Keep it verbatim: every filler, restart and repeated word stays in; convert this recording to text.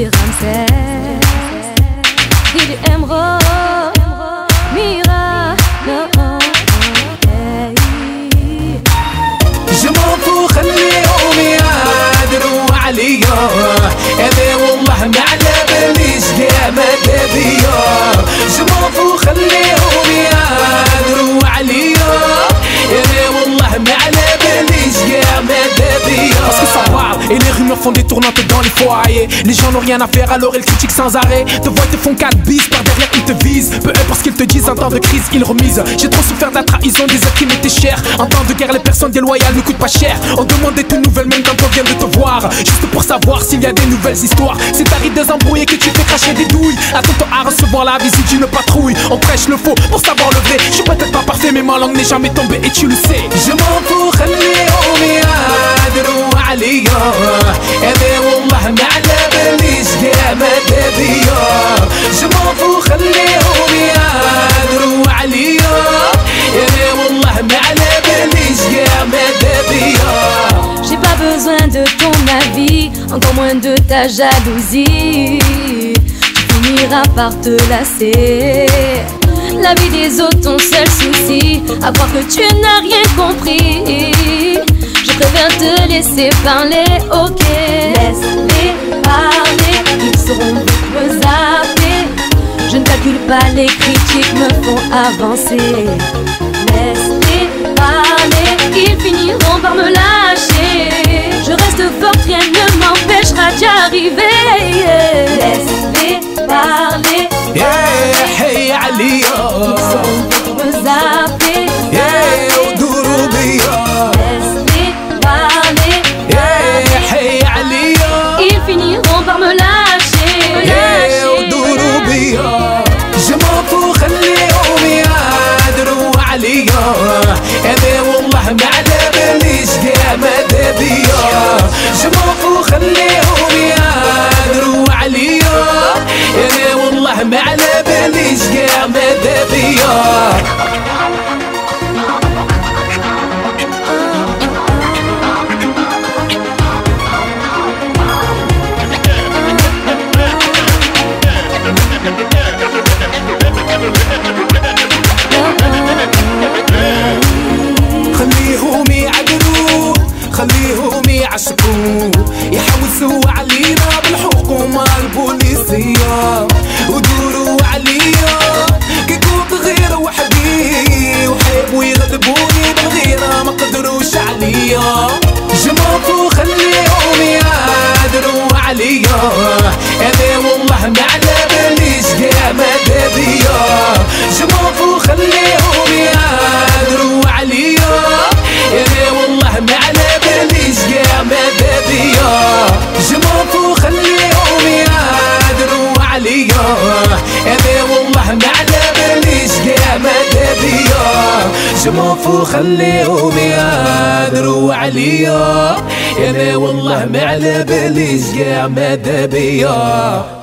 Didi Ramsès, Didi Emro, Mira, no, hey. Je m'en fous خليهم يقدروا عليا انا والله ما على باليش كاع ماذا بيا. Je m'en fous خليهم يقدروا عليا انا والله ما على باليش كاع ماذا بيا. Parce que ça parle et les rumeurs font des tournantes dans les foyers. Les gens n'ont rien à faire alors ils critiquent sans arrêt. Te voient te font quatre bis, par derrière ils te visent. Peu importe ce qu'ils te disent, en temps de crise ils remisent. J'ai trop souffert de la trahison des êtres qui m'étaient chers. En temps de guerre les personnes déloyales ne coûtent pas cher. On demande des nouvelles même quand on vient de te voir, juste pour savoir s'il y a des nouvelles histoires. C'est ta ride désembrouillée que tu fais cracher des douilles. Attends-toi à recevoir la visite d'une patrouille. On prêche le faux pour savoir le vrai. Je suis peut-être pas parfait mais ma langue n'est jamais tombée et tu le sais. Je m'en fous خليهم يقدروا عليا انا والله ما على باليش كاع ماذا بيا. Je m'en fous خليهم يقدروا عليا انا والله ما على باليش كاع ماذا بيا. J'ai pas besoin de ton avis, encore moins de ta jalousie. Tu finiras par te lasser. La vie des autres, ton seul souci, à croire que tu n'as rien compris. Je préfère te laisser parler, ok. Laisse-les parler, ils seront vite me zapper. Je ne calcule pas, les critiques me font avancer. Laisse-les parler, ils finiront par me lâcher. Je reste forte, rien ne m'empêchera d'y arriver. Laisse-les parler. Yeah, hey عليا Ils seront vite me zapper. Yeah, ودوروا بيا. Laisse-les parler. Yeah, hey عليا Ils finiront par me lâcher. Yeah, ودوروا بيا. Je m'en fous خليهم يقدروا عليا انا والله ما على باليش كاع ماذا بيا. Je m'en fous خليهم يقدروا عليا انا والله ما على باليش كاع ماذا بيا. خليهم يعدلوا خليهم يعشقوا يحوسوا علينا بالحكومة البوليسية ودوروا عليا كي كنت غير وحدي وحيبوا يغلبوني بالغيرة ما قدروش عليا. Je m'en fous خليهم يقدروا عليا انا والله ما على باليش كاع ماذا بيا. Je m'en fous خليهم يقدروا عليا انا والله ما على باليش كاع ماذا بيا. Je m'en fous خليهم يقدروا عليا انا والله ما على باليش كاع ماذا بيا. Je m'en fous خليهم يقدروا عليا انا والله ما على باليش كاع ماذا بيا.